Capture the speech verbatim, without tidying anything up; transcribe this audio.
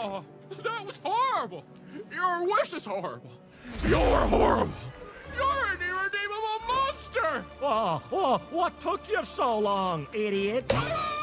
Oh, that was horrible. Your wish is horrible. You're horrible. You're an irredeemable monster. Oh, oh, what took you so long, idiot?